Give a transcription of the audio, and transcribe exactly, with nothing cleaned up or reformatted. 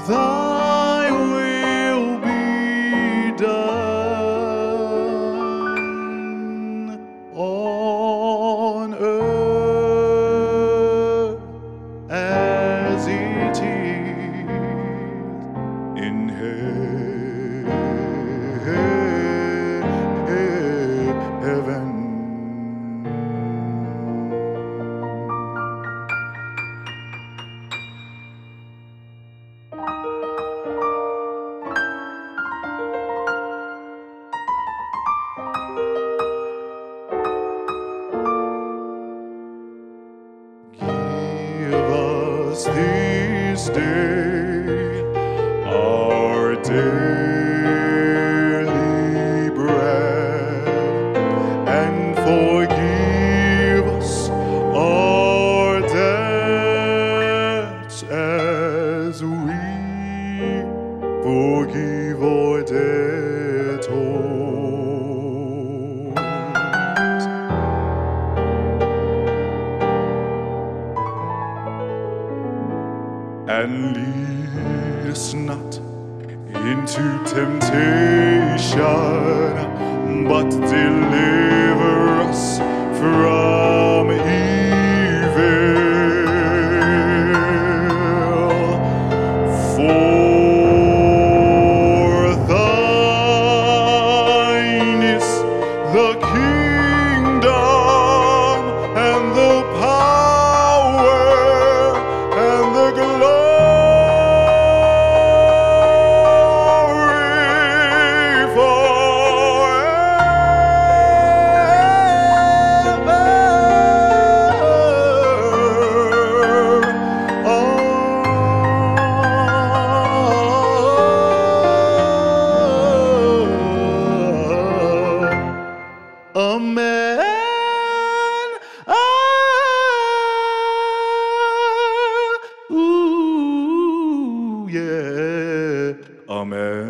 Thy will be done on earth as it is in heaven. Give us this day our daily bread, and forgive us our debts as we forgive our debtors. And lead us not into temptation, but deliver us from evil. For thine is the kingdom and the power and the glory Amen. Ah, ooh, yeah. Amen.